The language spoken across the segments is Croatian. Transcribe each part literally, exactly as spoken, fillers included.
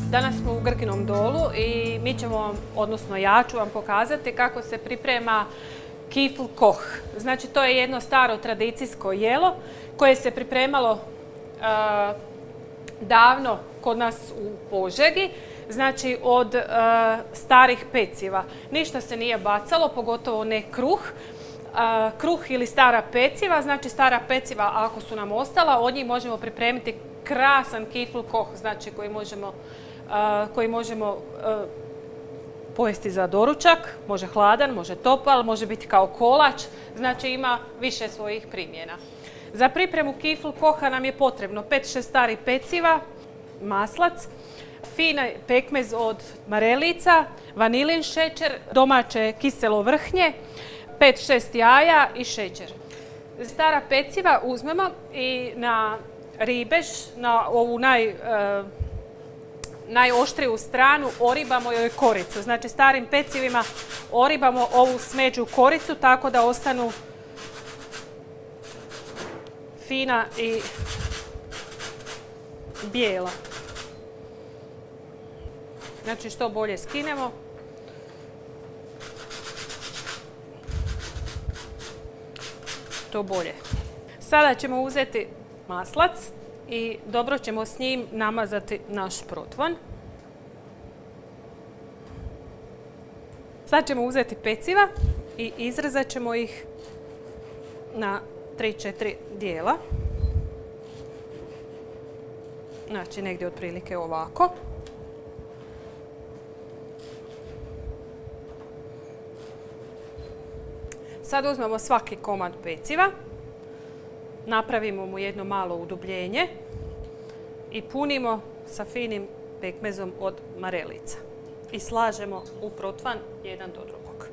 Danas smo u Grginom dolu i mi ćemo vam, odnosno ja ću vam pokazati kako se priprema kifl koh. Znači to je jedno staro tradicijsko jelo koje se pripremalo uh, davno kod nas u Požegi, znači od uh, starih peciva. Ništa se nije bacalo, pogotovo ne kruh. Uh, kruh ili stara peciva, znači stara peciva ako su nam ostala, od njih možemo pripremiti krasan kifl koh, znači koji možemo, uh, koji možemo uh, pojesti za doručak, može hladan, može topal, može biti kao kolač, znači ima više svojih primjena. Za pripremu kifl koha nam je potrebno pet šest starih peciva, maslac, fina pekmez od marelica, vanilin šećer, domaće kiselo vrhnje, pet šest jaja i šećer. Stara peciva uzmemo i na ribež, na ovu naj, e, najoštriju stranu oribamo joj koricu. Znači starim pecivima oribamo ovu smeđu koricu tako da ostanu fina i bijela. Znači što bolje skinemo, to bolje. Sada ćemo uzeti maslac i dobro ćemo s njim namazati naš protvon. Sad ćemo uzeti peciva i izrezat ćemo ih na tri četiri dijela. Znači negdje otprilike ovako. Sad uzmemo svaki komad peciva, napravimo mu jedno malo udubljenje i punimo sa finim pekmezom od marelica i slažemo u protvan jedan do drugog.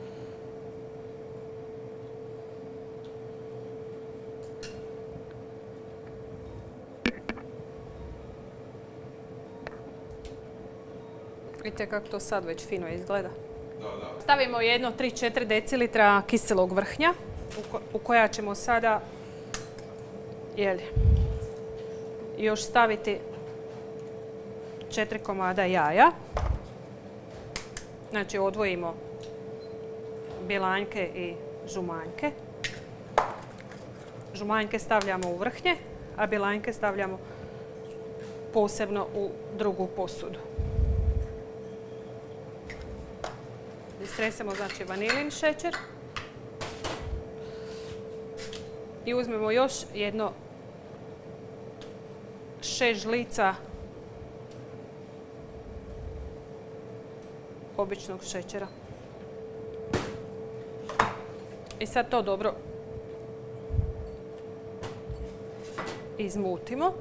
Vidite kako to sad već fino izgleda. Stavimo jedno tri četiri decilitra kiselog vrhnja u koja ćemo sada jeli, još staviti četiri komada jaja. Znači odvojimo bjelanjke i žumanjke. Žumanjke stavljamo u vrhnje, a bjelanjke stavljamo posebno u drugu posudu. Istresemo znači vanilin šećer i uzmemo još jedno šest žlica običnog šećera. I sad to dobro izmutimo.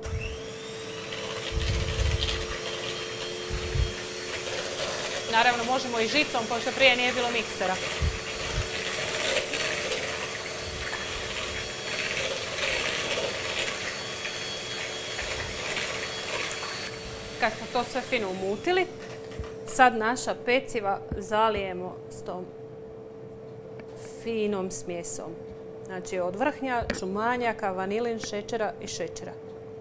Naravno, možemo i žicom, pošto prije nije bilo miksera. Kad smo to sve fino umutili, sad naša peciva zalijemo s tom finom smjesom. Znači od vrhnja, žumanjaka, vanilin, šećera i šećera.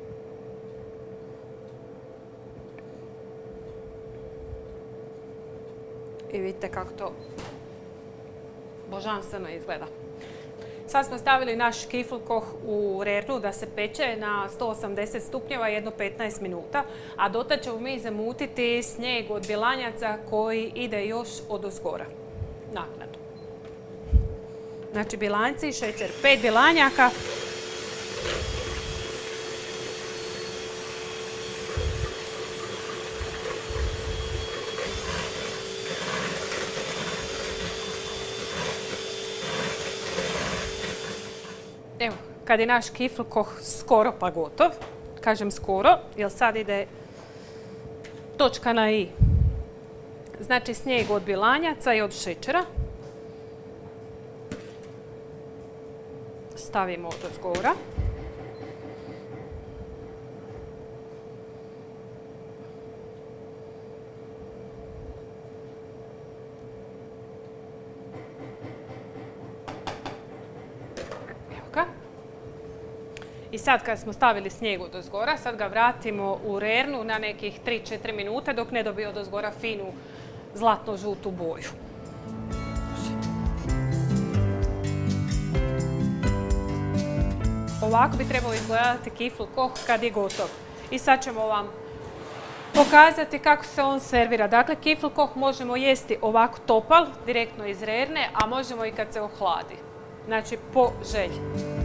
I vidite kako to božanstveno izgleda. Sad smo stavili naš kifl koh u rernu da se peče na sto osamdeset stupnjeva jedno petnaest minuta, a dotad ćemo mi zamutiti snijeg od bjelanjaca koji ide još odozgora, naknadno. Znači bjelanjci i šećer, pet bjelanjaka. Evo, kad je naš kifl koh skoro pa gotov, kažem skoro, jer sad ide točka na i. Znači snijeg od bjelanjaca i od šećera. Stavimo odozgora. I sad kad smo stavili snijeg od ozgora, sad ga vratimo u rernu na nekih tri do četiri minute dok ne dobije od ozgora finu zlatno-žutu boju. Ovako bi trebao izgledati kifl koh kad je gotov. I sad ćemo vam pokazati kako se on servira. Dakle, kifl koh možemo jesti ovako topal, direktno iz rerne, a možemo i kad se ohladi. Znači, po želji.